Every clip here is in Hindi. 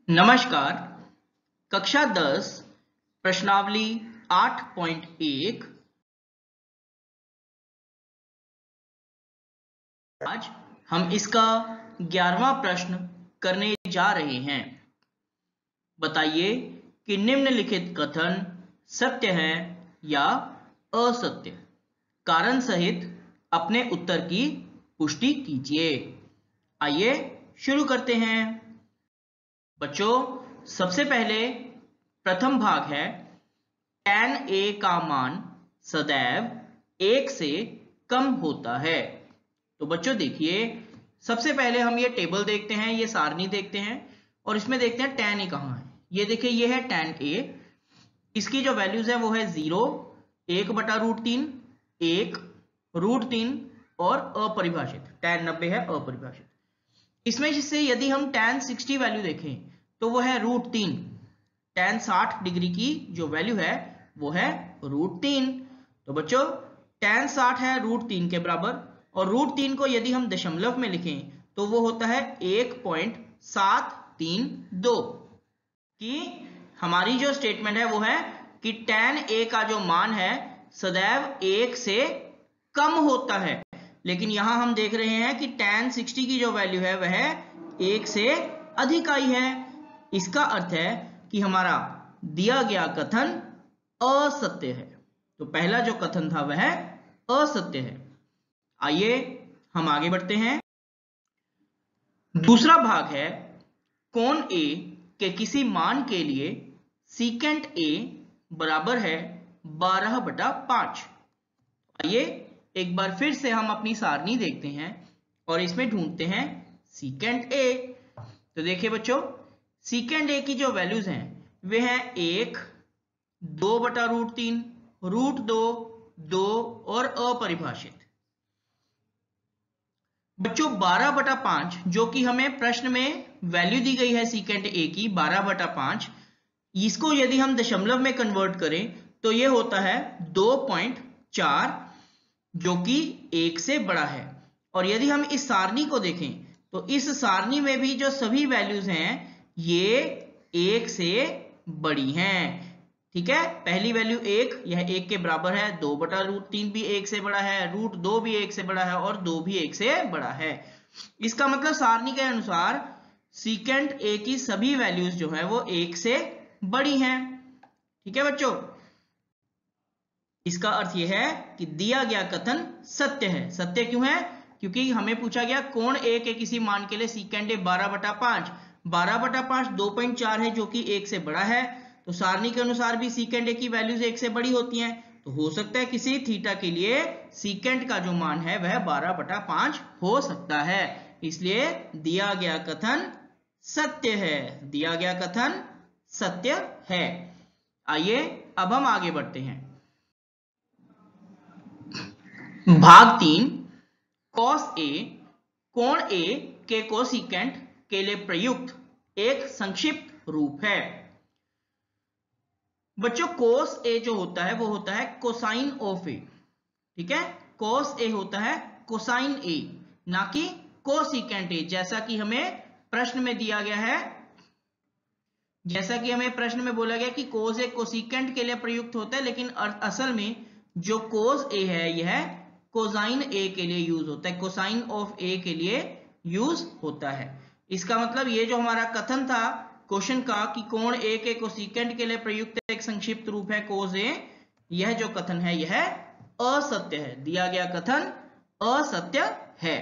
नमस्कार। कक्षा 10 प्रश्नावली 8.1। आज हम इसका 11वां प्रश्न करने जा रहे हैं। बताइए कि निम्नलिखित कथन सत्य है या असत्य। कारण सहित अपने उत्तर की पुष्टि कीजिए। आइए शुरू करते हैं। बच्चों, सबसे पहले प्रथम भाग है tan a का मान सदैव 1 से कम होता है। तो बच्चों देखिए, सबसे पहले हम ये टेबल देखते हैं, ये सारणी देखते हैं और इसमें देखते हैं tan a कहाँ है। ये देखिए, ये है tan a। इसकी जो वैल्यूज है वो है 0, 1/√3, 1, √3 और अपरिभाषित। tan 90 है अपरिभाषित। इसमें से यदि हम tan 60 वैल्यू देखें तो वो है √3। tan 60 डिग्री की जो वैल्यू है वो है √3। तो बच्चों tan 60 है √3 के बराबर और √3 को यदि हम दशमलव में लिखें तो वो होता है 1.732। कि हमारी जो स्टेटमेंट है वो है कि tan a का जो मान है सदैव 1 से कम होता है। लेकिन यहां हम देख रहे हैं कि tan 60 की जो वैल्यू है वह 1 से अधिक आई है। इसका अर्थ है कि हमारा दिया गया कथन असत्य है। तो पहला जो कथन था वह असत्य है। आइए हम आगे बढ़ते हैं। दूसरा भाग है कोण A के किसी मान के लिए सीकेंट A बराबर है 12/5। आइए एक बार फिर से हम अपनी सारणी देखते हैं और इसमें ढूंढते हैं सीकेंट A। तो देखिए बच्चों, सीकेंट A की जो वैल्यूज हैं वे हैं 1, 2/√3, √2, 2 और अपरिभाषित। बच्चों 12/5 जो कि हमें प्रश्न में वैल्यू दी गई है सीकेंट A की 12/5, इसको यदि हम दशमलव में कन्वर्ट करें तो ये होता है 2.4 जो कि 1 से बड़ा है। और यदि हम इस सारणी को देखें तो इस सारणी में भी जो सभी वैल्यूज हैं ये 1 से बड़ी हैं। ठीक है, पहली वैल्यू 1, यह 1 के बराबर है। 2/√3 भी 1 से बड़ा है, √2 भी 1 से बड़ा है और 2 भी 1 से बड़ा है। इसका मतलब सारणी के अनुसार सीकेंट A की सभी वैल्यूज जो है वो 1 से बड़ी हैं। ठीक है बच्चों, इसका अर्थ यह है कि दिया गया कथन सत्य है। सत्य क्यों है? क्योंकि हमें पूछा गया कोण A के किसी मान के लिए सीकेंट A 12/5। 12/5 2.4 है जो कि 1 से बड़ा है। तो सारणी के अनुसार भी सीकेंट A की वैल्यूज 1 से बड़ी होती हैं। तो हो सकता है किसी थीटा के लिए सीकेंट का जो मान है वह 12/5 हो सकता है। इसलिए दिया गया कथन सत्य है। दिया गया कथन सत्य है। आइए अब हम आगे बढ़ते हैं। भाग 3 cos A कोण A के कोसिकेंट के लिए प्रयुक्त एक संक्षिप्त रूप है। बच्चों cos A जो होता है वो होता है कोसाइन ऑफ A। ठीक है, cos A होता है कोसाइन A, ना कि कोसिकेंट A, जैसा कि हमें प्रश्न में दिया गया है। जैसा कि हमें प्रश्न में बोला गया कि cos A कोसिकेंट के लिए प्रयुक्त होता है, लेकिन असल में जो cos A है यह कोसाइन A के लिए यूज होता है, कोसाइन ऑफ A के लिए यूज होता है। इसका मतलब ये जो हमारा कथन था क्वेश्चन का कि कोण A के कोसिकेंट के लिए प्रयुक्त एक संक्षिप्त रूप है cos A, यह जो कथन है यह असत्य है। दिया गया कथन असत्य है।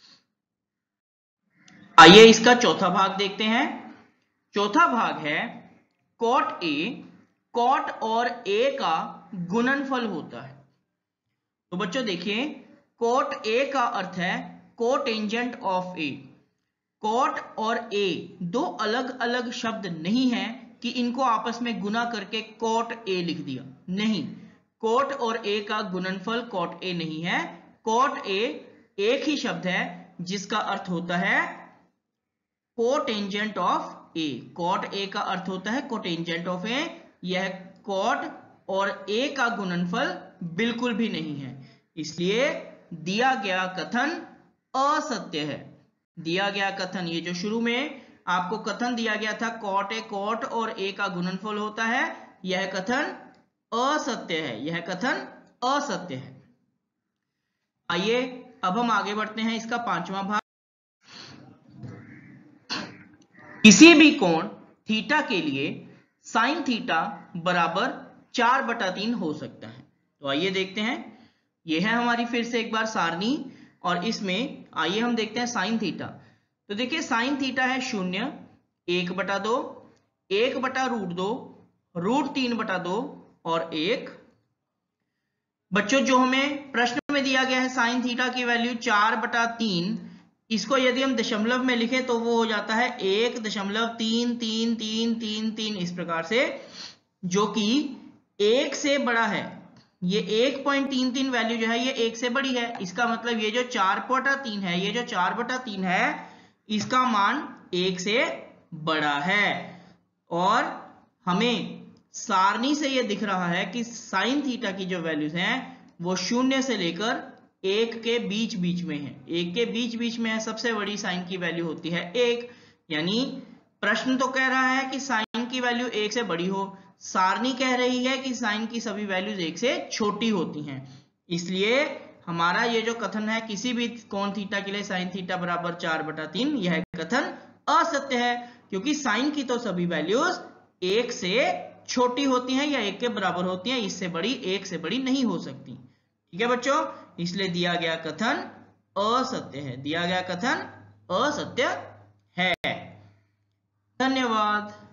आइए इसका चौथा भाग देखते हैं। चौथा भाग है cot A cot और A का गुणनफल होता है। तो बच्चों देखिए, cot A का अर्थ है कोटेंजेंट ऑफ A। cot और A दो अलग अलग शब्द नहीं है कि इनको आपस में गुना करके cot A लिख दिया। नहीं, cot और A का गुणनफल cot A नहीं है। cot A एक ही शब्द है जिसका अर्थ होता है cotangent of A। cot A का अर्थ होता है कोटेंजेंट ऑफ A। यह cot और A का गुणनफल बिल्कुल भी नहीं है। इसलिए दिया गया कथन असत्य है। दिया गया कथन, ये जो शुरू में आपको कथन दिया गया था कॉट ए कॉट और ए का गुणनफल होता है, यह कथन असत्य है, यह कथन असत्य है। आइए अब हम आगे बढ़ते हैं इसका पांचवा भाग। किसी भी कोण थीटा के लिए साइन थीटा बराबर 4/3 हो सकता है। तो आइए देखते हैं, यह है हमारी फिर से एक बार सारणी, और इसमें आइए हम देखते हैं साइन थीटा। तो देखिए साइन थीटा है 0, 1/2, 1/√2, √3/2 और 1। बच्चों जो हमें प्रश्न में दिया गया है साइन थीटा की वैल्यू 4/3, इसको यदि हम दशमलव में लिखें तो वो हो जाता है 1.333333 इस प्रकार से, जो कि 1 से बड़ा है। ये 1.33 वैल्यू जो है ये 1 से बड़ी है। इसका मतलब ये जो 4/3 है, ये जो 4/3 है, इसका मान 1 से बड़ा है। और हमें सारणी से ये दिख रहा है कि साइन थीटा की जो वैल्यूज हैं वो 0 से लेकर 1 के बीच बीच में है, 1 के बीच बीच में है। सबसे बड़ी साइन की वैल्यू होती है 1, यानी प्रश्न तो कह रहा है कि साइन की वैल्यू 1 से बड़ी हो, सारणी कह रही है कि साइन की सभी वैल्यूज 1 से छोटी होती हैं। इसलिए हमारा ये जो कथन है किसी भी कोण थीटा के लिए साइन थीटा बराबर 4/3, यह कथन असत्य है, क्योंकि साइन की तो सभी वैल्यूज 1 से छोटी होती हैं या 1 के बराबर होती हैं, इससे बड़ी 1 से बड़ी नहीं हो सकती। ठीक है बच्चों, इसलिए दिया गया कथन असत्य है, दिया गया कथन असत्य है। धन्यवाद।